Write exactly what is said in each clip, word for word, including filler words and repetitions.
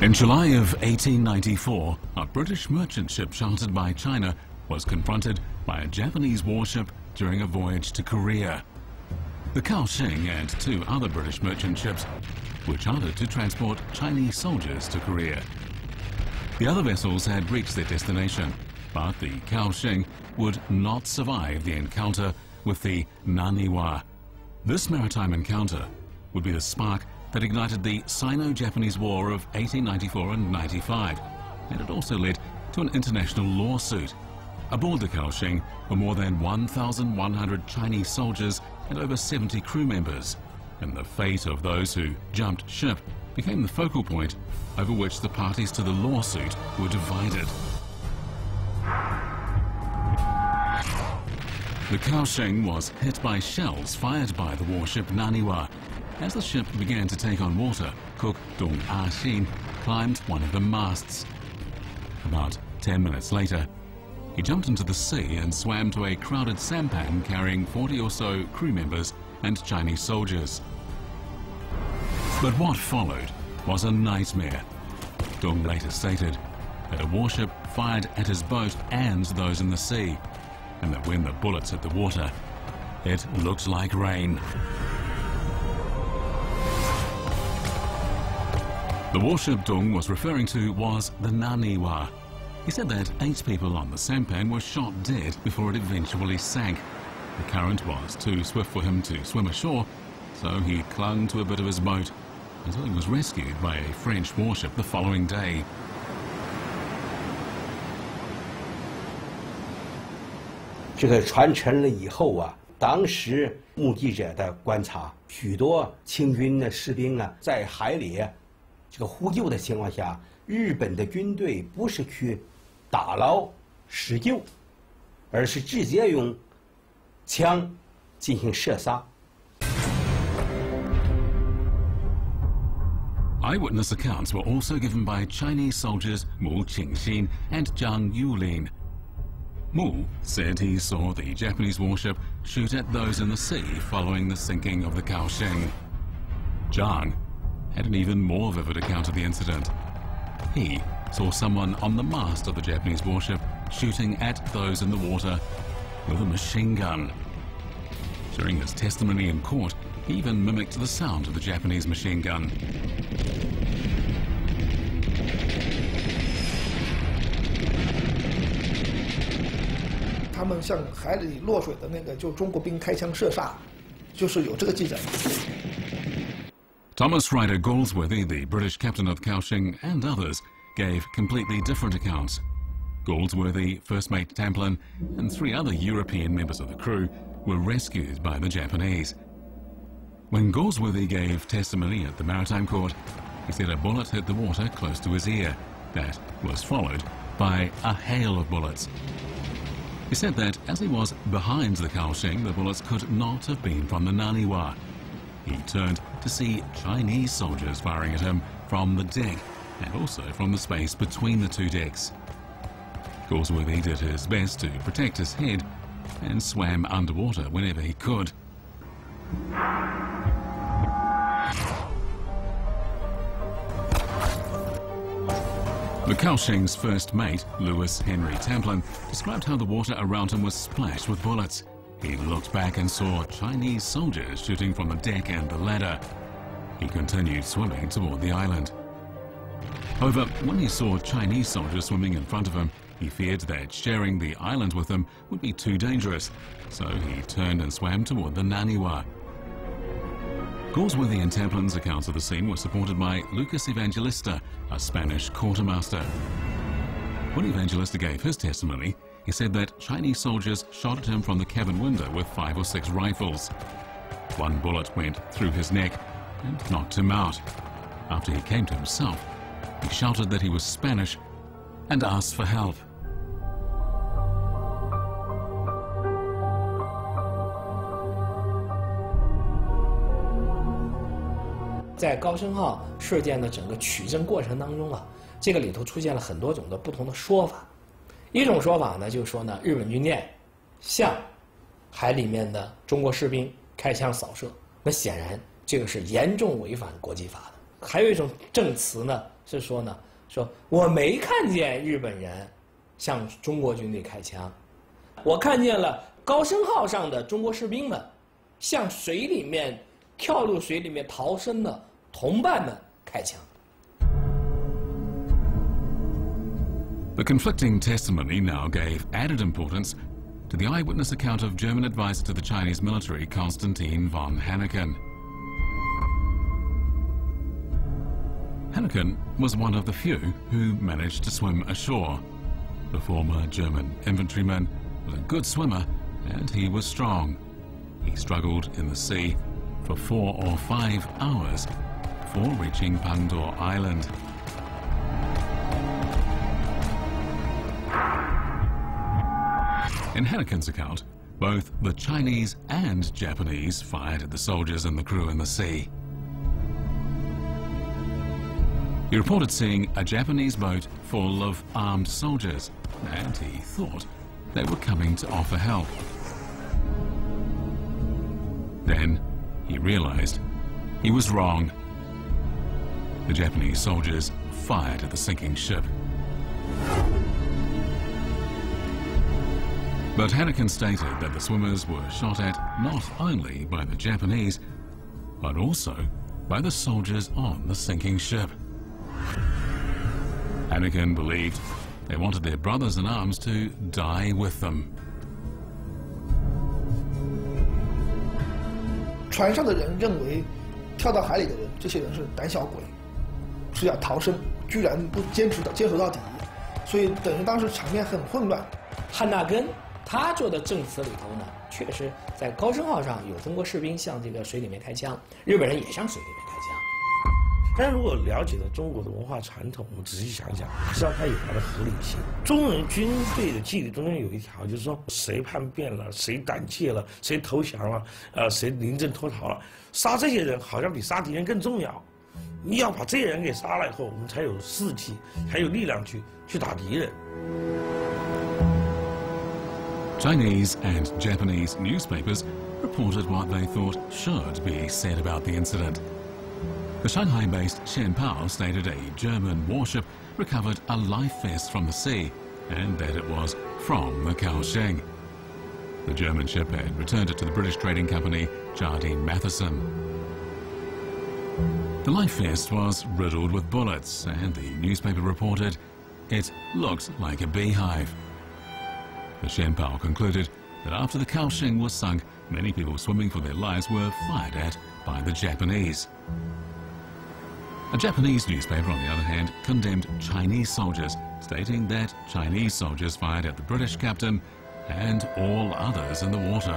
In July of eighteen ninety-four, a British merchant ship chartered by China was confronted by a Japanese warship during a voyage to Korea. The Kowshing and two other British merchant ships were chartered to transport Chinese soldiers to Korea. The other vessels had reached their destination, but the Kowshing would not survive the encounter with the Naniwa. This maritime encounter would be the spark that ignited the Sino-Japanese War of eighteen ninety-four and ninety-five, and it also led to an international lawsuit. Aboard the Kowshing were more than one thousand one hundred Chinese soldiers and over seventy crew members, and the fate of those who jumped ship became the focal point over which the parties to the lawsuit were divided. The Kowshing was hit by shells fired by the warship Naniwa. As the ship began to take on water, cook Dong Ah-shin climbed one of the masts. About ten minutes later, he jumped into the sea and swam to a crowded sampan carrying forty or so crew members and Chinese soldiers. But what followed was a nightmare. Dong later stated that a warship fired at his boat and those in the sea, and that when the bullets hit the water, it looked like rain. The warship Dong was referring to was the Naniwa. He said that eight people on the sampan were shot dead before it eventually sank. The current was too swift for him to swim ashore, so he clung to a bit of his boat until he was rescued by a French warship the following day. 这个传承了以后啊，当时目击者的观察，许多清军的士兵啊，在海里这个呼救的情况下，日本的军队不是去打捞施救，而是直接用枪进行射杀。 Eyewitness accounts were also given by Chinese soldiers Mu Qingxin and Zhang Yulin. Mu said he saw the Japanese warship shoot at those in the sea following the sinking of the Kowshing. Zhang had an even more vivid account of the incident. He saw someone on the mast of the Japanese warship shooting at those in the water with a machine gun. During his testimony in court, he even mimicked the sound of the Japanese machine gun. 他们向海里落水的那个，就中国兵开枪射杀，就是有这个记载。 Thomas Ryder Galsworthy, the British captain of Kowshing, and others gave completely different accounts. Galsworthy, first mate Tamplin, and three other European members of the crew were rescued by the Japanese. When Galsworthy gave testimony at the maritime court, he said a bullet hit the water close to his ear. That was followed by a hail of bullets. He said that as he was behind the Kowshing, the bullets could not have been from the Naniwa. He turned to see Chinese soldiers firing at him from the deck and also from the space between the two decks. Galsworthy did his best to protect his head and swam underwater whenever he could. The Kowshing's first mate, Lewis Henry Tamplin, described how the water around him was splashed with bullets. He looked back and saw Chinese soldiers shooting from the deck and the ladder. He continued swimming toward the island. However, when he saw Chinese soldiers swimming in front of him, he feared that sharing the island with them would be too dangerous, so he turned and swam toward the Naniwa. Galsworthy and Tamplin's accounts of the scene were supported by Lucas Evangelista, a Spanish quartermaster. When Evangelista gave his testimony, he said that Chinese soldiers shot at him from the cabin window with five or six rifles. One bullet went through his neck and knocked him out. After he came to himself, he shouted that he was Spanish and asked for help. 在高升号事件的整个取证过程当中啊，这个里头出现了很多种的不同的说法。一种说法呢，就是说呢，日本军舰向海里面的中国士兵开枪扫射，那显然这个是严重违反国际法的。还有一种证词呢， 是说呢，说我没看见日本人向中国军队开枪，我看见了高升号上的中国士兵们向水里面跳入水里面逃生的同伴们开枪。 The conflicting testimony now gave added importance to the eyewitness account of German advisor to the Chinese military, Konstantin von Hanneken. Hanneken was one of the few who managed to swim ashore. The former German infantryman was a good swimmer and he was strong. He struggled in the sea for four or five hours before reaching Pandor Island. In Hanneken's account, both the Chinese and Japanese fired at the soldiers and the crew in the sea. He reported seeing a Japanese boat full of armed soldiers, and he thought they were coming to offer help. Then he realized he was wrong. The Japanese soldiers fired at the sinking ship. But Hanneken stated that the swimmers were shot at not only by the Japanese, but also by the soldiers on the sinking ship. Hanneken believed they wanted their brothers in arms to die with them. 船上的人认为，跳到海里的人，这些人是胆小鬼，是要逃生，居然不坚持到坚守到底，所以等于当时场面很混乱。 汉纳根他做的证词里头呢，确实在高升号上有中国士兵向这个水里面开枪，日本人也向水里面开枪。 但如果了解了中国的文化传统，我们仔细想想，实际上它有它的合理性。中人军队的纪律中间有一条，就是说谁叛变了，谁胆怯了，谁投降了，呃，谁临阵脱逃了，杀这些人好像比杀敌人更重要。你要把这些人给杀了以后，我们才有士气，才有力量去去打敌人。 Chinese and Japanese newspapers reported what they thought should be said about the incident. The Shanghai-based Shenpao stated a German warship recovered a life vest from the sea and that it was from the Kowshing. The German ship had returned it to the British trading company Jardine Matheson. The life vest was riddled with bullets and the newspaper reported it looked like a beehive. The Shenpao concluded that after the Kowshing was sunk, many people swimming for their lives were fired at by the Japanese. A Japanese newspaper, on the other hand, condemned Chinese soldiers, stating that Chinese soldiers fired at the British captain and all others in the water.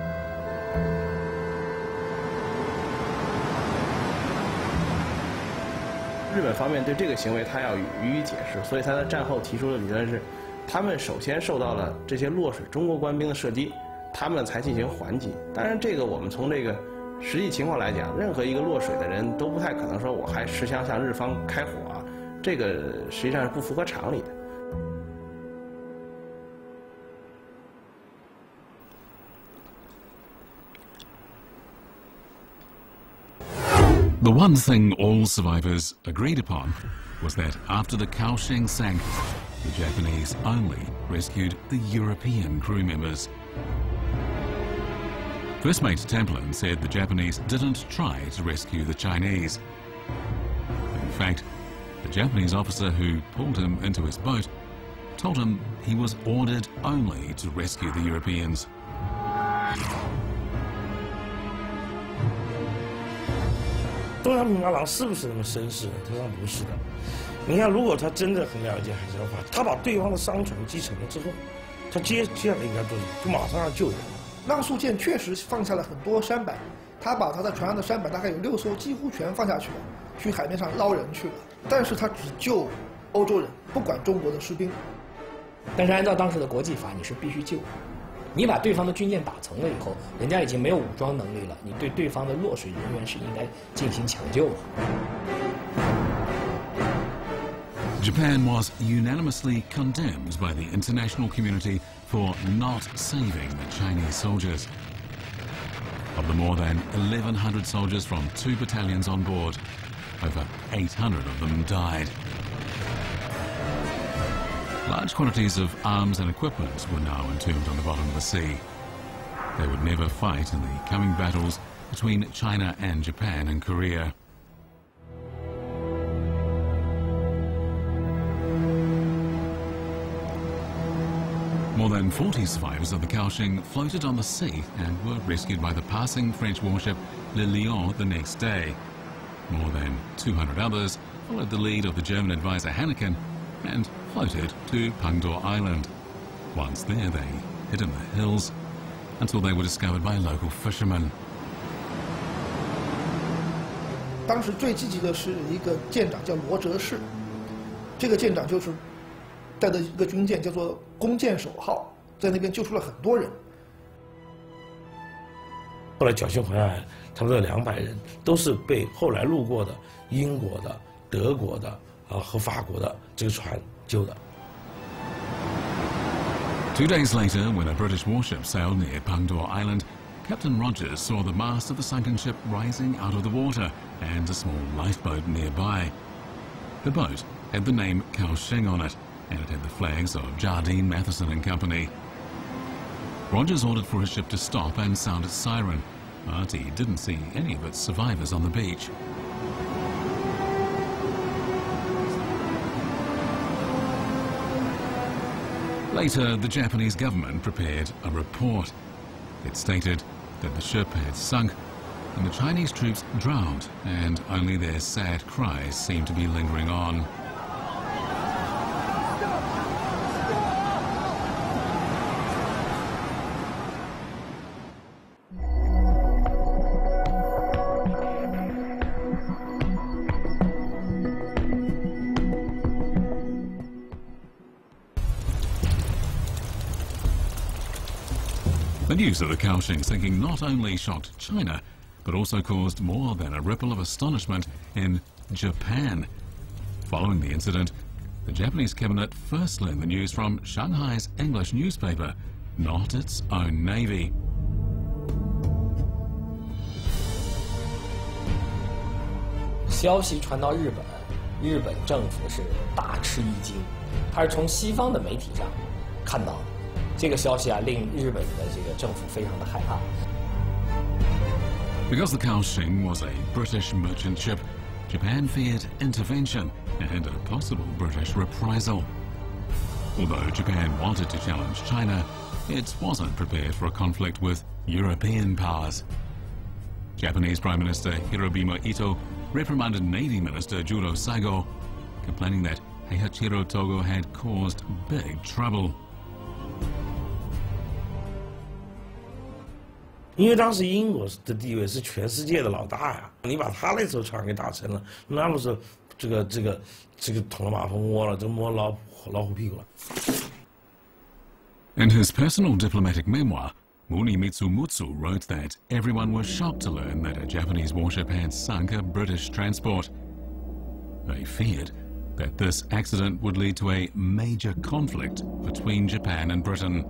日本方面对这个行为，他要予以解释，所以他在战后提出的理论是，他们首先受到了这些落水中国官兵的射击，他们才进行还击。当然，这个我们从这个实际情况来讲，任何一个落水的人都不太可能说我还持枪向日方开火啊，这个实际上是不符合常理的。 The one thing all survivors agreed upon was that after the Kowshing sank, the Japanese only rescued the European crew members. First Mate Templin said the Japanese didn't try to rescue the Chinese. In fact, the Japanese officer who pulled him into his boat told him he was ordered only to rescue the Europeans. 东洋平八郎是不是那么绅士呢？实际上不是的。你看，如果他真的很了解海上法，他把对方的商船击沉了之后，他接接下来应该做什么？就马上要救人。 浪速舰确实放下了很多舢板，他把他的船上的舢板大概有六艘几乎全放下去了，去海面上捞人去了。但是他只救欧洲人，不管中国的士兵。 但是按照当时的国际法，你是必须救。 你把对方的军舰打沉了以后，人家已经没有武装能力了，你对对方的落水人员是应该进行抢救的。 Japan was unanimously condemned by the international community for not saving the Chinese soldiers. Of the more than eleven hundred soldiers from two battalions on board, over eight hundred of them died. Large quantities of arms and equipment were now entombed on the bottom of the sea. They would never fight in the coming battles between China and Japan and Korea. More than forty survivors of the Kowshing floated on the sea and were rescued by the passing French warship Le Lion the next day. More than two hundred others followed the lead of the German advisor Hanneken and floated to Pengdu Island. Once there, they hid in the hills until they were discovered by local fishermen. 当时最积极的是一个舰长叫罗哲士，这个舰长就是带着一个军舰叫做弓箭手号，在那边救出了很多人。 后来侥幸回来，差不多两百人，都是被后来路过的英国的、德国的啊和法国的这个船救的。 Two days later, when a British warship sailed near Pengdu Island, Captain Rogers saw the mast of the sunken ship rising out of the water and a small lifeboat nearby. The boat had the name Kowshing on it, and it had the flags of Jardine, Matheson and Company. Rogers ordered for his ship to stop and sound its siren, but he didn't see any of its survivors on the beach. Later, the Japanese government prepared a report. It stated that the ship had sunk and the Chinese troops drowned, and only their sad cries seemed to be lingering on. The news of the Kowshing sinking not only shocked China, but also caused more than a ripple of astonishment in Japan. Following the incident, the Japanese cabinet first learned the news from Shanghai's English newspaper, not its own navy. The 消息传到日本，日本政府是大吃一惊，他是从西方的媒体上看到的。 这个消息啊，令日本的这个政府非常的害怕。 Because the Kowshing was a British merchant ship, Japan feared intervention and a possible British reprisal. Although Japan wanted to challenge China, it wasn't prepared for a conflict with European powers. Japanese Prime Minister Hirohito Ito reprimanded Navy Minister Juro Saigo, complaining that Heihachiro Togo had caused big trouble. 因为当时英国的地位是全世界的老大呀，你把他那艘船给打沉了，那不是这个这个这个捅了马蜂窝了，这摸老老虎屁股了。 In his personal diplomatic memoir, Munimitsu Mutsu wrote that everyone was shocked to learn that a Japanese warship had sunk a British transport. They feared that this accident would lead to a major conflict between Japan and Britain.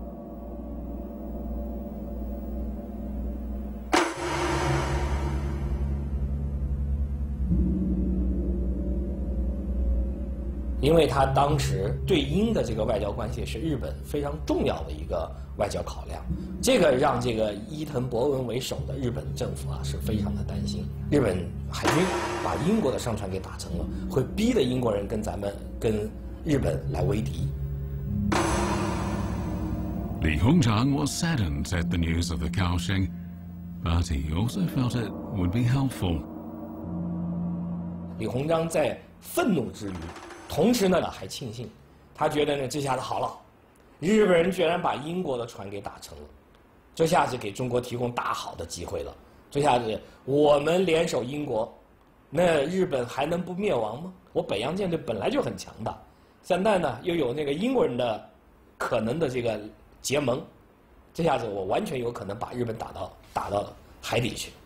因为他当时对英的这个外交关系是日本非常重要的一个外交考量，这个让这个伊藤博文为首的日本政府啊是非常的担心。日本海军把英国的商船给打沉了，会逼得英国人跟咱们跟日本来为敌。 Li Hongzhang was saddened at the news of the Kowshing, but he also felt it would be helpful. 李鸿章在愤怒之余。 同时呢，还庆幸，他觉得呢，这下子好了，日本人居然把英国的船给打沉了，这下子给中国提供大好的机会了。这下子我们联手英国，那日本还能不灭亡吗？我北洋舰队本来就很强大，现在呢又有那个英国人的可能的这个结盟，这下子我完全有可能把日本打到打到海底去。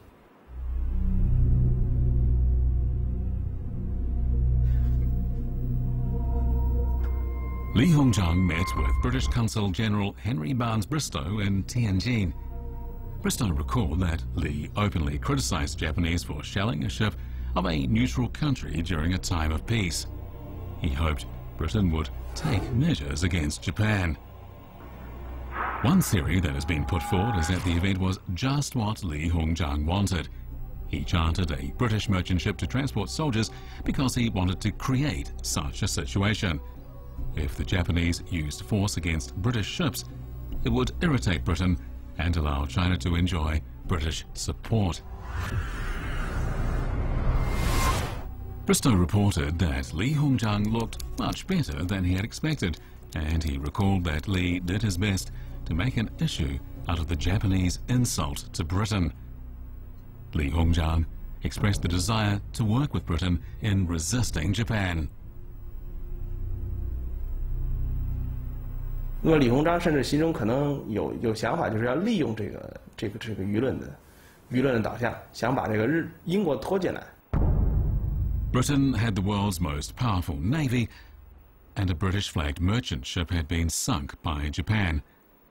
Li Hongzhang met with British Consul General Henry Barnes Bristow in Tianjin. Bristow recalled that Li openly criticized Japanese for shelling a ship of a neutral country during a time of peace. He hoped Britain would take measures against Japan. One theory that has been put forward is that the event was just what Li Hongzhang wanted. He chartered a British merchant ship to transport soldiers because he wanted to create such a situation. If the Japanese used force against British ships, it would irritate Britain and allow China to enjoy British support. Bristow reported that Li Hongzhang looked much better than he had expected, and he recalled that Li did his best to make an issue out of the Japanese insult to Britain. Li Hongzhang expressed the desire to work with Britain in resisting Japan. 那么李鸿章甚至心中可能有有想法，就是要利用这个这个这个舆论的舆论的导向，想把这个日英国拖进来。 Britain had the world's most powerful navy, and a British-flagged merchant ship had been sunk by Japan.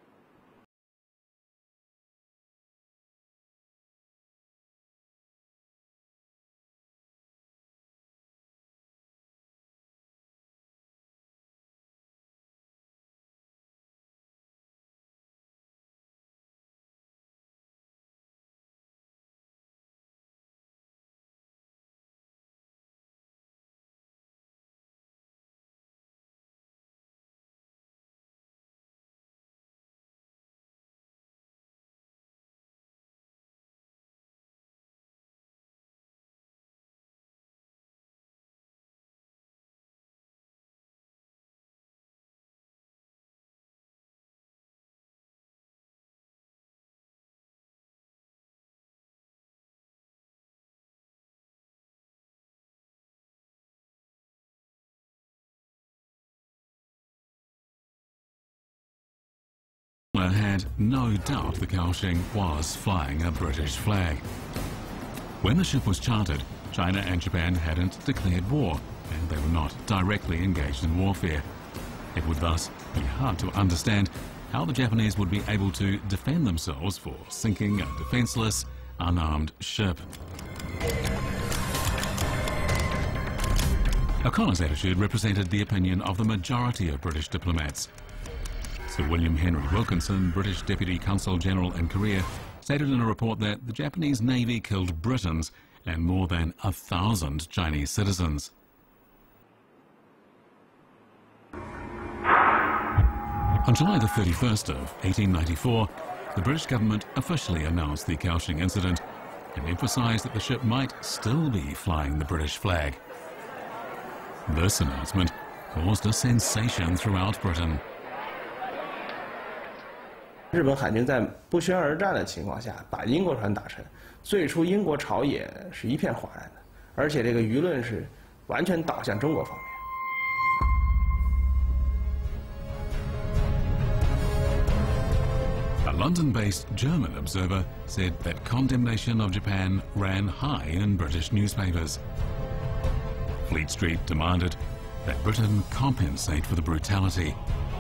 Had no doubt the Kowshing was flying a British flag. When the ship was chartered, China and Japan hadn't declared war, and they were not directly engaged in warfare. It would thus be hard to understand how the Japanese would be able to defend themselves for sinking a defenseless, unarmed ship. O'Connor's attitude represented the opinion of the majority of British diplomats. Sir William Henry Wilkinson, British Deputy Consul General in Korea, stated in a report that the Japanese Navy killed Britons and more than a thousand Chinese citizens. On July the thirty-first of eighteen ninety-four, the British government officially announced the Kowshing incident and emphasised that the ship might still be flying the British flag. This announcement caused a sensation throughout Britain. 日本海军在不宣而战的情况下，把英国船打沉，最初英国朝野是一片哗然的，而且这个舆论是完全倒向中国方面。 A London-based German observer said that condemnation of Japan ran high in British newspapers. Fleet Street demanded that Britain compensate for the brutality.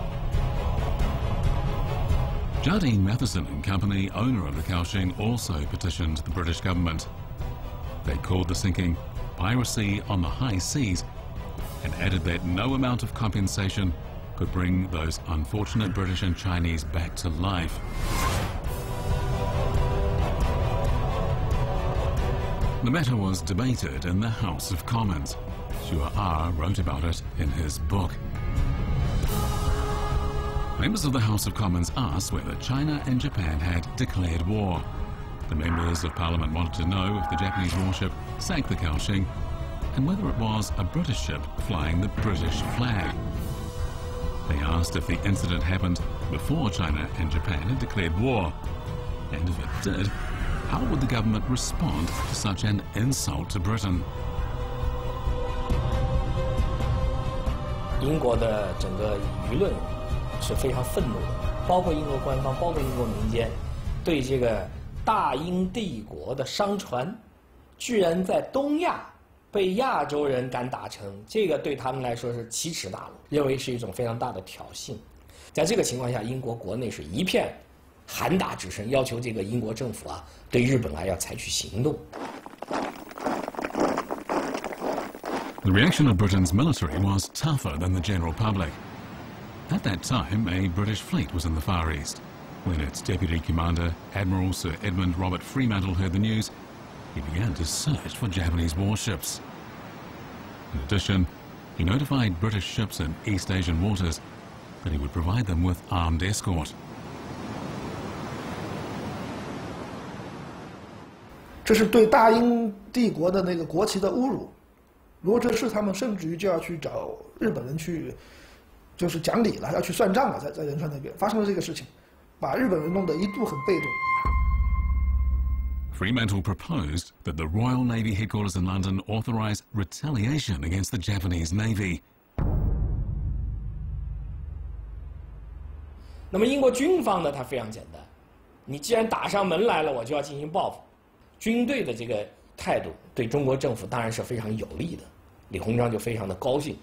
Jardine Matheson and Company, owner of the Kowshing, also petitioned the British government. They called the sinking piracy on the high seas and added that no amount of compensation could bring those unfortunate British and Chinese back to life. The matter was debated in the House of Commons. Xue Er wrote about it in his book. Members of the House of Commons asked whether China and Japan had declared war. The members of Parliament wanted to know if the Japanese warship sank the Kowshing and whether it was a British ship flying the British flag. They asked if the incident happened before China and Japan had declared war, and if it did, how would the government respond to such an insult to Britain? 英国的整个舆论是非常愤怒的，包括英国官方，包括英国民间，对这个大英帝国的商船，居然在东亚被亚洲人敢打沉，这个对他们来说是奇耻大辱，认为是一种非常大的挑衅。在这个情况下，英国国内是一片喊打之声，要求这个英国政府啊，对日本啊要采取行动。 The reaction of Britain's military was tougher than the general public. At that time, a British fleet was in the Far East. When its deputy commander, Admiral Sir Edmund Robert Fremantle, heard the news, he began to search for Japanese warships. In addition, he notified British ships in East Asian waters that he would provide them with armed escort. 这是对大英帝国的那个国旗的侮辱。罗哲士他们甚至于就要去找日本人去，就是讲理了，要去算账了，在在仁川那边发生了这个事情，把日本人弄得一度很被动。 Fremantle proposed that the Royal Navy headquarters in London authorize retaliation against the Japanese Navy. 那么英国军方呢，它非常简单，你既然打上门来了，我就要进行报复。军队的这个态度对中国政府当然是非常有利的，李鸿章就非常的高兴。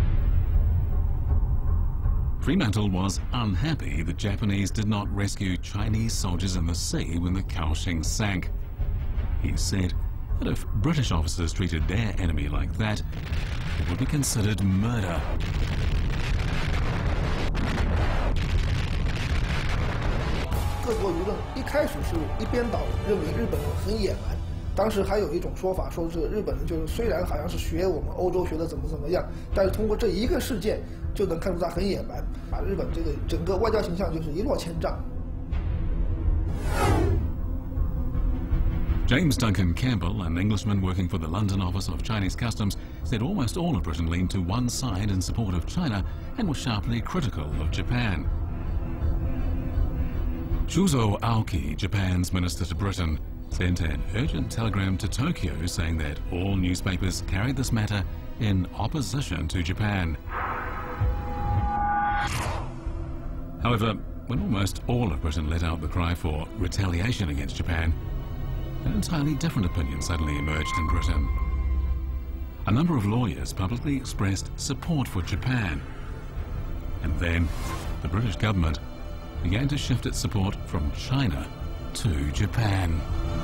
Fremantle was unhappy the Japanese did not rescue Chinese soldiers in the sea when the Kowshing sank. He said that if British officers treated their enemy like that, it would be considered murder. 各国舆论一开始是一边倒，认为日本人很野蛮。当时还有一种说法，说这个日本人就是虽然好像是学我们欧洲学的怎么怎么样，但是通过这一个事件就能看出他很野蛮，把日本这个整个外交形象就是一落千丈。 James Duncan Campbell, an Englishman working for the London office of Chinese Customs, said almost all of Britain leaned to one side in support of China and was sharply critical of Japan. Shuzo Aoki, Japan's minister to Britain, sent an urgent telegram to Tokyo saying that all newspapers carried this matter in opposition to Japan. However, when almost all of Britain let out the cry for retaliation against Japan, an entirely different opinion suddenly emerged in Britain. A number of lawyers publicly expressed support for Japan. And then the British government began to shift its support from China to Japan.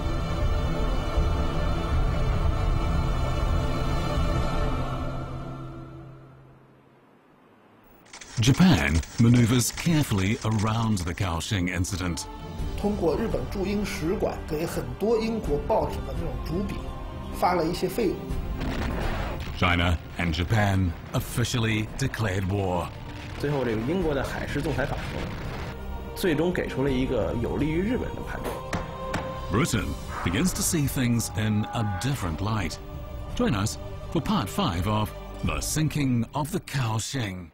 Japan maneuvers carefully around the Kowshing incident. 通过日本驻英使馆给很多英国报纸的这种主笔发了一些费用。 China and Japan officially declared war. 最后，这个英国的海事仲裁法庭最终给出了一个有利于日本的判断。 Britain begins to see things in a different light. Join us for part five of The Sinking of the Kowshing.